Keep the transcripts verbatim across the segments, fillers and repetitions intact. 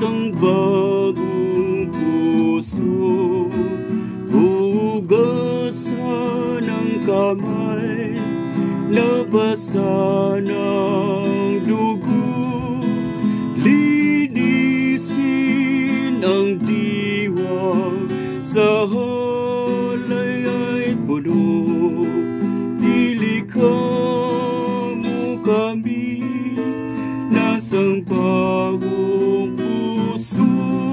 isang bagong puso. Hugasan ang kamay, nabasa ng dugo, linisin ang diwa, sa halay ay puno. Ilikha mo kami, nasang bagong puso,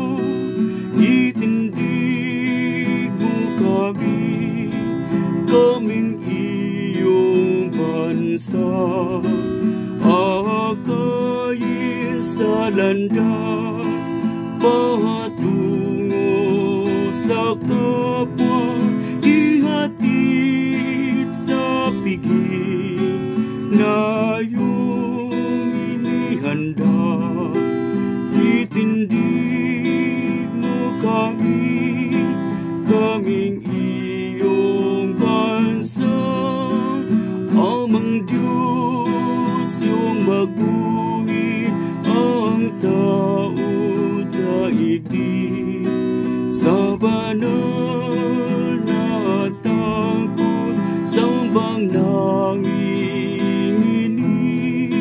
itindig mo kami, kaming iyong bansa. Akayin sa landas, patungo sa kapwa, ihatid sa piging na iyong inihanda. Itindig mo kami, kaming iyong bansa. Amang Diyos iyong maguhin ang tao daigdig, sa banal na tangkot, sambang nanginginig.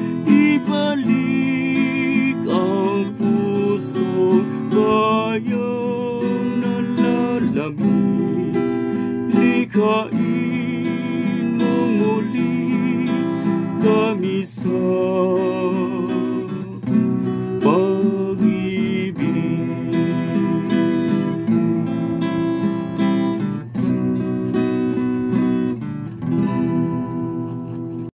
Ibalik ang puso, bayang nalalamig. Likhain mo muli kami sa pag